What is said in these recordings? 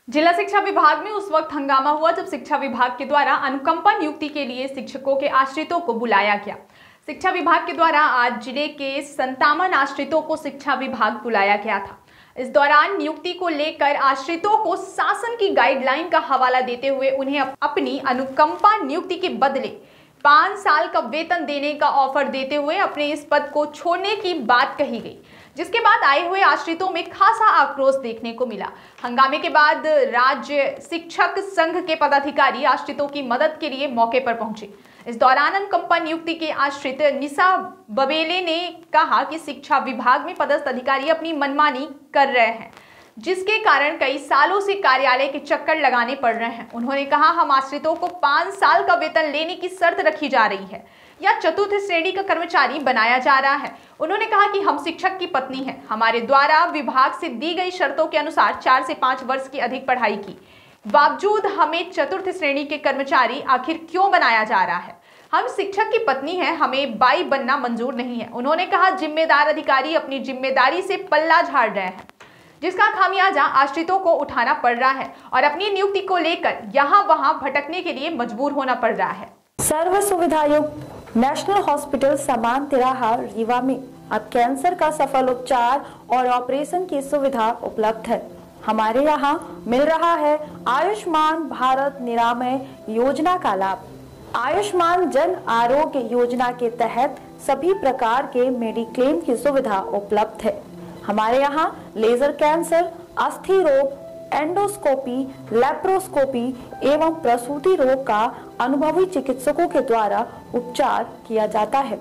जिला शिक्षा विभाग में उस वक्त हंगामा हुआ जब शिक्षा विभाग के द्वारा अनुकंपा नियुक्ति के लिए शिक्षकों के आश्रितों को बुलाया गया। शिक्षा विभाग के द्वारा आज जिले के 57 आश्रितों को शिक्षा विभाग बुलाया गया था। इस दौरान नियुक्ति को लेकर आश्रितों को शासन की गाइडलाइन का हवाला देते हुए उन्हें अपनी अनुकंपा नियुक्ति के बदले 5 साल का वेतन देने का ऑफर देते हुए अपने इस पद को छोड़ने की बात कही गई, जिसके बाद आए हुए आश्रितों में खासा आक्रोश देखने को मिला। हंगामे के बाद राज्य शिक्षक संघ के पदाधिकारी आश्रितों की मदद के लिए मौके पर पहुंचे। इस दौरान अनुकंपा नियुक्ति के आश्रित निशा बबेले ने कहा कि शिक्षा विभाग में पदस्थ अधिकारी अपनी मनमानी कर रहे हैं, जिसके कारण कई सालों से कार्यालय के चक्कर लगाने पड़ रहे हैं। उन्होंने कहा, हम आश्रितों को 5 साल का वेतन लेने की शर्त रखी जा रही है या चतुर्थ श्रेणी का कर्मचारी बनाया जा रहा है। उन्होंने कहा कि हम शिक्षक की पत्नी हैं, हमारे द्वारा विभाग से दी गई शर्तों के अनुसार 4 से 5 वर्ष की अधिक पढ़ाई की बावजूद हमें चतुर्थ श्रेणी के कर्मचारी आखिर क्यों बनाया जा रहा है। हम शिक्षक की पत्नी हैं, हमें बाई बनना मंजूर नहीं है। उन्होंने कहा, जिम्मेदार अधिकारी अपनी जिम्मेदारी से पल्ला झाड़ रहे हैं, जिसका खामियाजा आश्रितों को उठाना पड़ रहा है और अपनी नियुक्ति को लेकर यहाँ वहाँ भटकने के लिए मजबूर होना पड़ रहा है। सर्व सुविधायुक्त नेशनल हॉस्पिटल समान तिराहा रीवा में अब कैंसर का सफल उपचार और ऑपरेशन की सुविधा उपलब्ध है। हमारे यहाँ मिल रहा है आयुष्मान भारत निरामय योजना का लाभ। आयुष्मान जन आरोग्य योजना के तहत सभी प्रकार के मेडिक्लेम की सुविधा उपलब्ध है। हमारे यहाँ लेजर कैंसर, अस्थि रोग, एंडोस्कोपी, लेप्रोस्कोपी एवं प्रसूति रोग का अनुभवी चिकित्सकों के द्वारा उपचार किया जाता है।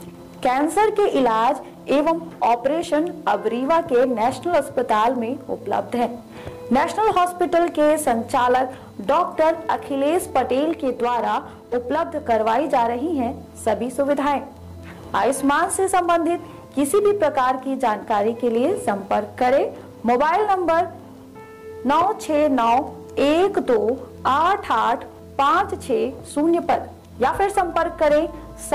कैंसर के इलाज एवं ऑपरेशन अब रीवा के नेशनल अस्पताल में उपलब्ध है। नेशनल हॉस्पिटल के संचालक डॉक्टर अखिलेश पटेल के द्वारा उपलब्ध करवाई जा रही हैं सभी सुविधाएं। आयुष्मान से संबंधित किसी भी प्रकार की जानकारी के लिए संपर्क करें मोबाइल नंबर 9691288560 पर या फिर संपर्क करें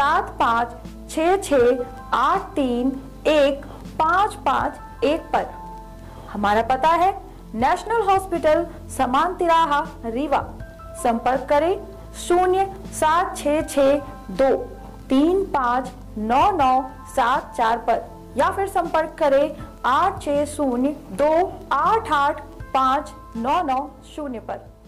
7566831551 पर। हमारा पता है नेशनल हॉस्पिटल समान तिराहा रीवा। संपर्क करें 07662359974 पर या फिर संपर्क करें 8602885990 पर।